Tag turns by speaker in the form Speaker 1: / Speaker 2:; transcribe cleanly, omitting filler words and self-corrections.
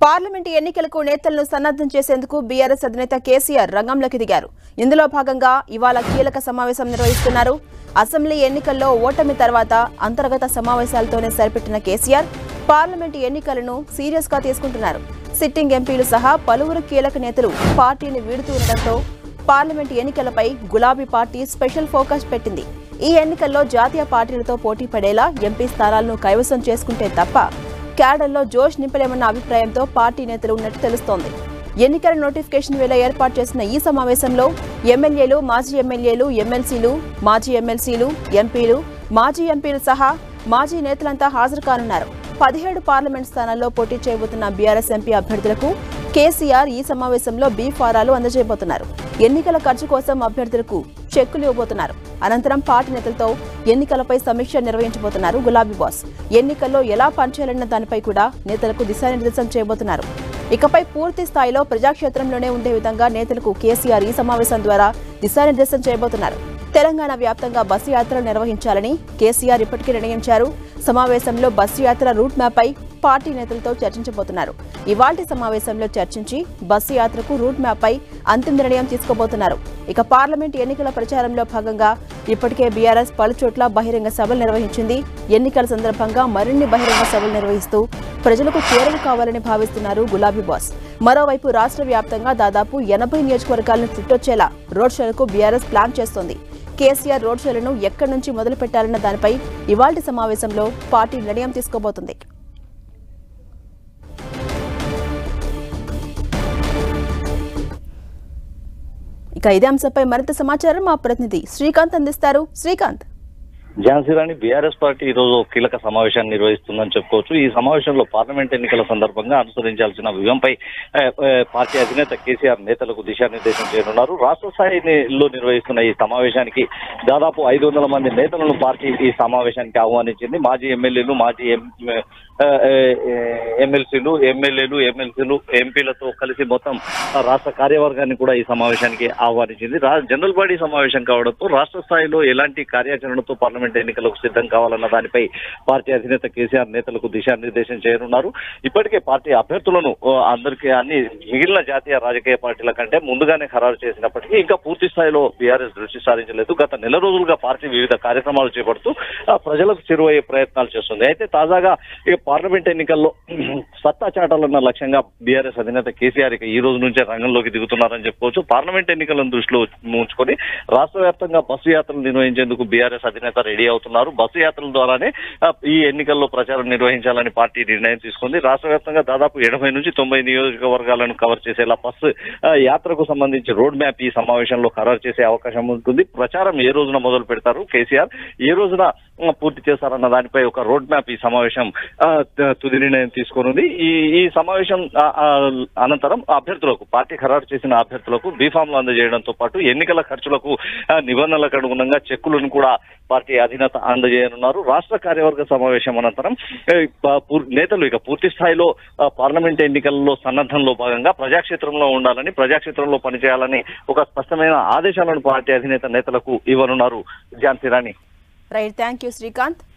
Speaker 1: Parliament ఎన్నికలకు నేతలను సన్నద్ధం చేసేందుకు బీఆర్ఎస్ అధినేత కేసీఆర్ రంగంలోకి దిగారు. ఇందులో భాగంగా ఇవాళ కీలక సమావేశం నిర్వహిస్తున్నారు. అసెంబ్లీ ఎన్నికల్లో ఓటమి తర్వాత అంతర్గత సమావేశాలతోనే సరిపెట్టిన కేసీఆర్ పార్లమెంటు ఎన్నికలను సీరియస్ గా తీసుకుంటున్నారు. సిట్టింగ్ ఎంపీలు సహా పలువురు కీలక నేతలు పార్టీని వీడుతుండటంతో పార్లమెంటు ఎన్నికలపై గులాబీ పార్టీ స్పెషల్ ఫోకస్ పెట్టింది. ఈ ఎన్నికల్లో జాతీయ పార్టీలతో పోటీ పడేలా ఎంపీ స్థానాలను కైవసం చేసుకుంటే తప్ప క్యాడర్లో జోష్ నింపలేమన్న అభిప్రాయంతో పార్టీ నేతలు ఉన్నట్టు తెలుస్తోంది. ఎన్నికల నోటిఫికేషన్ వేళ ఏర్పాటు చేసిన ఈ సమావేశంలో ఎమ్మెల్యేలు, మాజీ ఎమ్మెల్యేలు, ఎమ్మెల్సీలు, మాజీ ఎమ్మెల్సీలు, ఎంపీలు, మాజీ ఎంపీలు సహా మాజీ నేతలంతా హాజరు కానున్నారు. 17 పార్లమెంట్ స్థానాల్లో పోటీ చేయబోతున్న బీఆర్ఎస్ ఎంపీ అభ్యర్థులకు కేసీఆర్ ఈ సమావేశంలో బీ ఫారాలు అందజేయబోతున్నారు. ఎన్నికల ఖర్చు కోసం అభ్యర్థులకు చెక్కులు ఇవ్వబోతున్నారు. అనంతరం పార్టీ నేతలతో ఎన్నికలపై సమీక్ష నిర్వహించబోతున్నారు గులాబీ బాస్. ఎన్నికల్లో ఎలా పనిచేయాలన్న దానిపై కూడా నేతలకు దిశానిర్దేశం చేయబోతున్నారు. ఇకపై పూర్తి స్థాయిలో ప్రజాక్షేత్రంలోనే ఉండే విధంగా నేతలకు కేసీఆర్ ఈ సమావేశం ద్వారా దిశానిర్దేశం చేయబోతున్నారు. తెలంగాణ వ్యాప్తంగా బస్సు యాత్రలు నిర్వహించాలని కేసీఆర్ ఇప్పటికే నిర్ణయించారు. సమావేశంలో బస్సు యాత్ర రూట్ మ్యాప్పై పార్టీ నేతలతో చర్చించబోతున్నారు. ఇవాల్టి సమావేశంలో చర్చించి బస్సు యాత్రకు రూట్ మ్యాప్పై అంతిమ నిర్ణయం తీసుకోబోతున్నారు. ఇక పార్లమెంట్ ఎన్నికల ప్రచారంలో భాగంగా ఇప్పటికే బీఆర్ఎస్ పలుచోట్ల బహిరంగ సభలు నిర్వహించింది. ఎన్నికల సందర్భంగా మరిన్ని బహిరంగ సభలు నిర్వహిస్తూ ప్రజలకు చేరువ కావాలని భావిస్తున్నారు గులాబీ బాస్. మరోవైపు రాష్ట్ర వ్యాప్తంగా దాదాపు 80 నియోజకవర్గాలను చుట్టొచ్చేలా రోడ్ షోలకు బీఆర్ఎస్ ప్లాన్ చేస్తోంది. కేసీఆర్ రోడ్ షోలను ఎక్కడి నుంచి మొదలు పెట్టాలన్న దానిపై ఇవాల్టి సమావేశంలో పార్టీ నిర్ణయం తీసుకోబోతుంది. ఇక ఇదే అంశంపై మరింత సమాచారం మా ప్రతినిధి శ్రీకాంత్ అందిస్తారు. శ్రీకాంత్,
Speaker 2: ఝాన్సీరాణి బీఆర్ఎస్ పార్టీ ఈ రోజు కీలక సమావేశాన్ని నిర్వహిస్తుందని చెప్పుకోవచ్చు. ఈ సమావేశంలో పార్లమెంట్ ఎన్నికల సందర్భంగా అనుసరించాల్సిన వ్యూహంపై పార్టీ అధినేత కేసీఆర్ నేతలకు దిశానిర్దేశం చేయనున్నారు. రాష్ట్ర స్థాయిలో నిర్వహిస్తున్న ఈ సమావేశానికి దాదాపు 500 మంది నేతలను పార్టీ ఈ సమావేశానికి ఆహ్వానించింది. మాజీ ఎమ్మెల్యేలు, మాజీ ఎమ్మెల్సీలు, ఎమ్మెల్సీలు, ఎంపీలతో కలిసి మొత్తం రాష్ట్ర కార్యవర్గాన్ని కూడా ఈ సమావేశానికి ఆహ్వానించింది. జనరల్ బాడీ సమావేశం కావడంతో రాష్ట్ర స్థాయిలో ఎలాంటి కార్యాచరణతో పార్లమెంట్ ఎన్నికలకు సిద్ధం కావాలన్న దానిపై పార్టీ అధినేత కేసీఆర్ నేతలకు దిశానిర్దేశం చేయనున్నారు. ఇప్పటికే పార్టీ అభ్యర్థులను అందరికీ అన్ని మిగిలిన జాతీయ రాజకీయ పార్టీల కంటే ముందుగానే ఖరారు చేసినప్పటికీ ఇంకా పూర్తి స్థాయిలో బీఆర్ఎస్ దృష్టి సారించలేదు. గత నెల రోజులుగా పార్టీ వివిధ కార్యక్రమాలు చేపడుతూ ప్రజలకు చేరువయ్యే ప్రయత్నాలు చేస్తుంది. అయితే తాజాగా పార్లమెంట్ ఎన్నికల్లో సత్తా చాటాలన్న లక్ష్యంగా బీఆర్ఎస్ అధినేత కేసీఆర్ ఈ రోజు నుంచే రంగంలోకి దిగుతున్నారని చెప్పుకోవచ్చు. పార్లమెంట్ ఎన్నికలను దృష్టిలో ఉంచుకొని రాష్ట్ర వ్యాప్తంగా బస్సు యాత్రలు నిర్వహించేందుకు బీఆర్ఎస్ అధినేత రెడీ అవుతున్నారు. బస్సు యాత్రల ద్వారానే ఈ ఎన్నికల్లో ప్రచారం నిర్వహించాలని పార్టీ నిర్ణయం తీసుకుంది. రాష్ట్ర వ్యాప్తంగా దాదాపు 80 నుంచి 90 నియోజకవర్గాలను కవర్ చేసేలా బస్సు యాత్రకు సంబంధించి రోడ్ మ్యాప్ ఈ సమావేశంలో ఖరారు చేసే అవకాశం ఉంటుంది. ప్రచారం ఏ రోజున మొదలు పెడతారు, కేసీఆర్ ఏ రోజున పూర్తి చేస్తారన్న దానిపై ఒక రోడ్ మ్యాప్ ఈ సమావేశం తుది నిర్ణయం తీసుకున్నది. ఈ సమావేశం అనంతరం అభ్యర్థులకు పార్టీ ఖరారు చేసిన అభ్యర్థులకు బీఫామ్లు అందజేయడంతో పాటు ఎన్నికల ఖర్చులకు నిబంధనలకు అనుగుణంగా చెక్కులను కూడా పార్టీ అధినేత అందజేయనున్నారు. రాష్ట్ర కార్యవర్గ సమావేశం అనంతరం నేతలు ఇక పూర్తి స్థాయిలో పార్లమెంట్ ఎన్నికల్లో సన్నద్ధంలో భాగంగా ప్రజాక్షేత్రంలో ఉండాలని, ప్రజాక్షేత్రంలో పనిచేయాలని ఒక స్పష్టమైన ఆదేశాలను పార్టీ అధినేత నేతలకు ఇవ్వనున్నారు. Jhansirani.
Speaker 1: Right, thank you Srikanth.